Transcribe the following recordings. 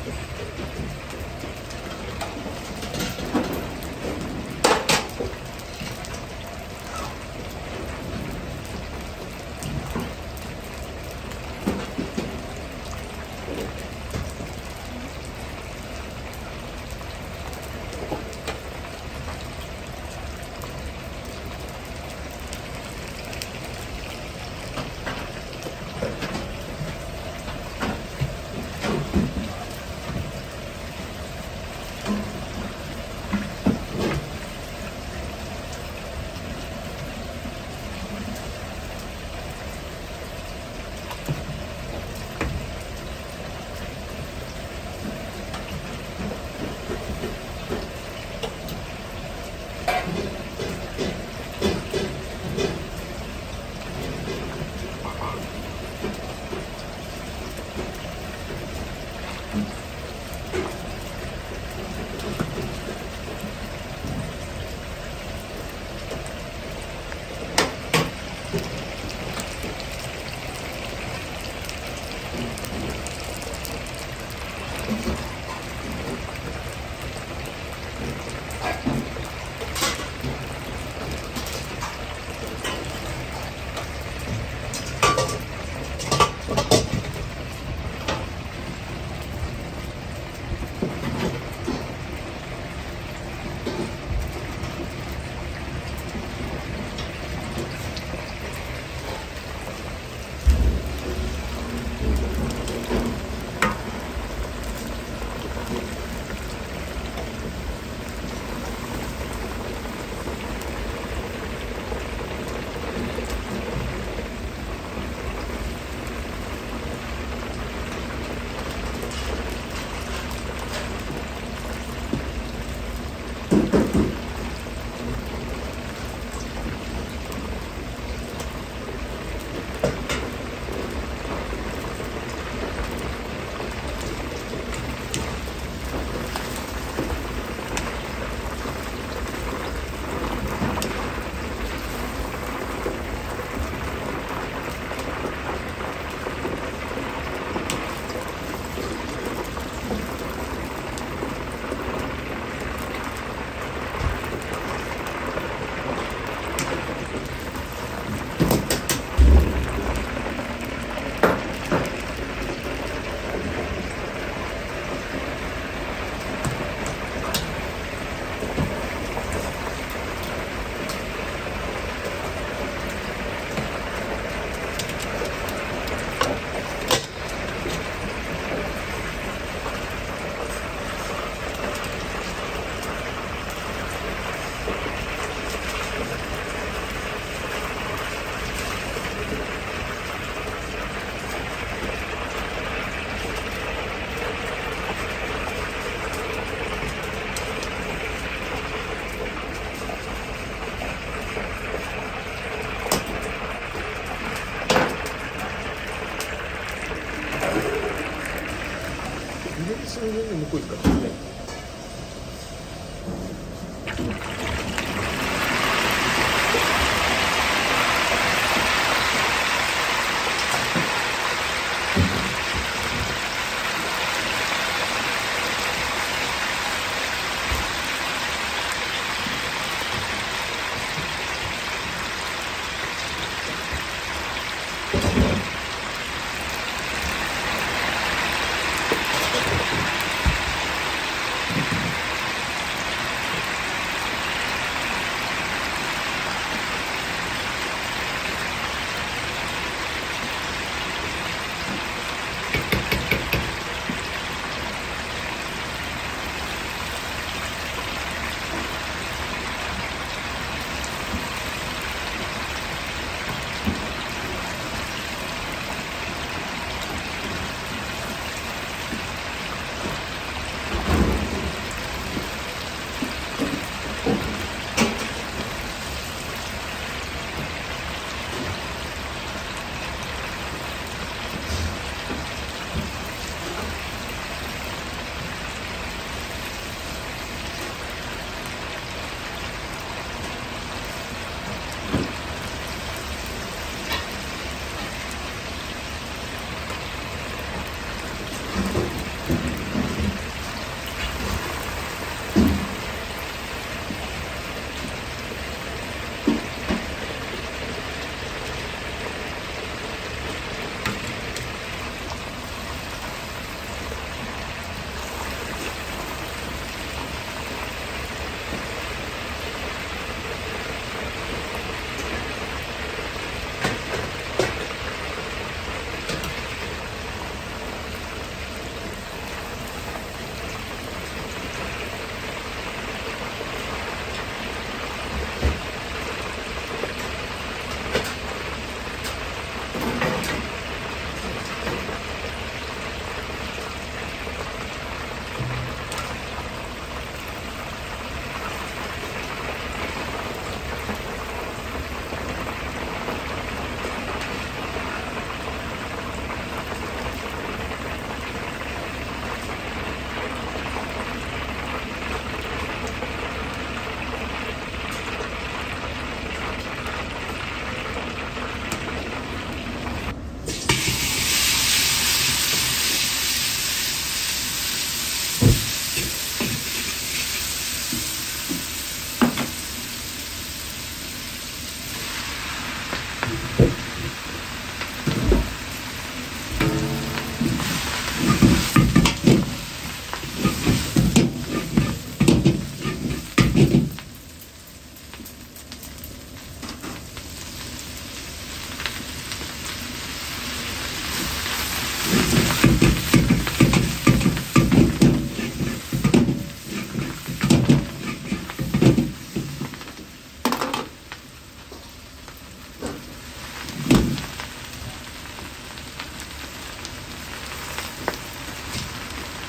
それで向こう行くからね。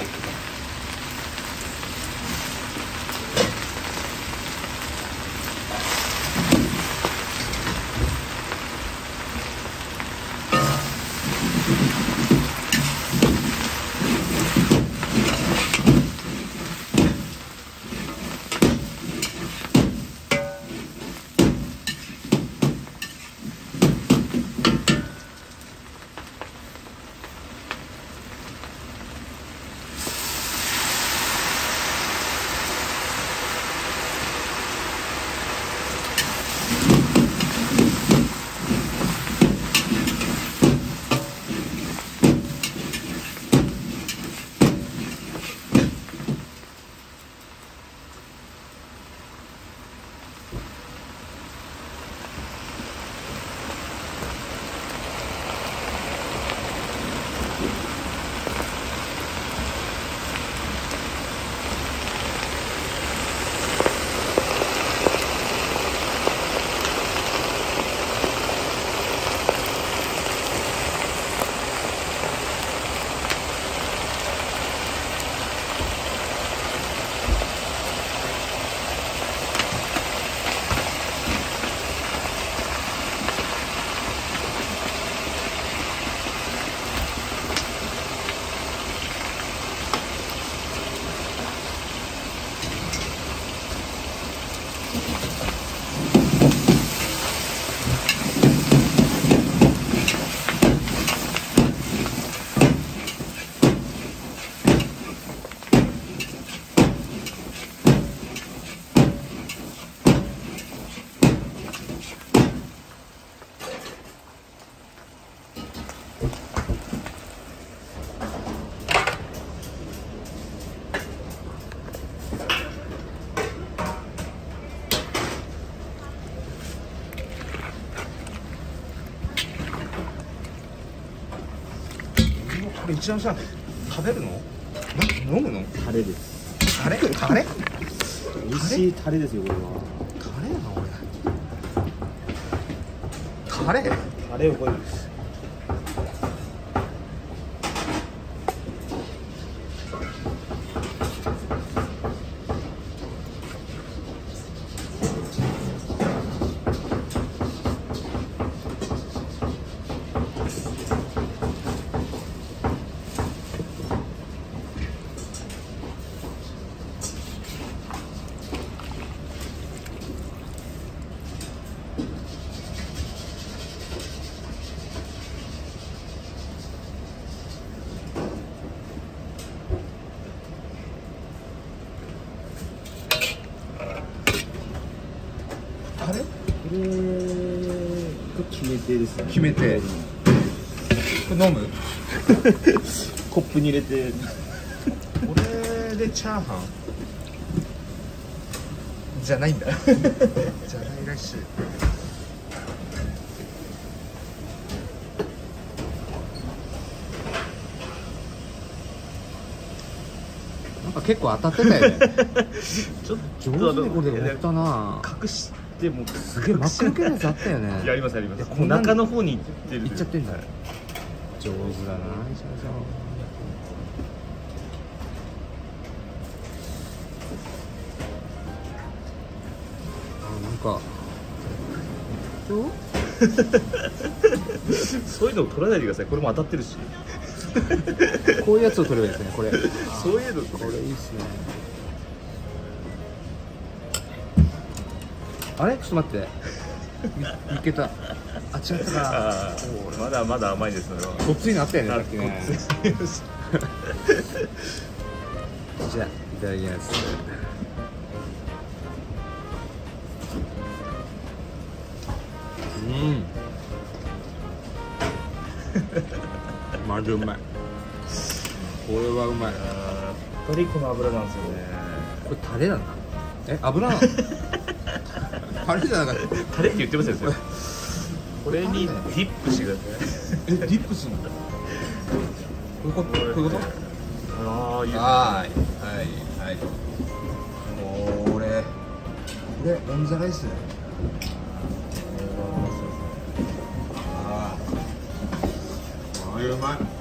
これ一番さ、食べるの？飲むの？ タレです。 タレ？タレ？ 美味しいタレですよこれは。 タレなの俺。タレ？ タレをこれ。 タレ？ これが決め手ですね。 決め手。これ飲む？ コップに入れて。 これでチャーハンじゃないんだ。じゃないらしい。なんか結構当たってたよね。 ちょっ上手にこれ持ったな。 隠してもすげえ真っ黒系のやつあったよね。 やりますやります。 こんな中の方に行ってる。 いっちゃってんだ。上手だな、石原さん。なんかそういうのを取らないでください。これも当たってるし。 こういうやつを取ればいいですね、これ。 そういうのこれいいっすね。あれ、ちょっと待って。いけた。あ、違ったか。 まだまだ甘いですのよ。 ごっついのあったよね、さっきね。じゃあ、いただきます。マジうまい。これはうまい。 やっぱりこの油なんですよね。 これタレなんだ。え、油なの？タレじゃなかった。 タレって言ってましたよ。これにディップしてください。 え、ディップするの？こういうこと？こういうこと？ ああ、いいですね。 はいはい。これオンザライス。ああ、うまい。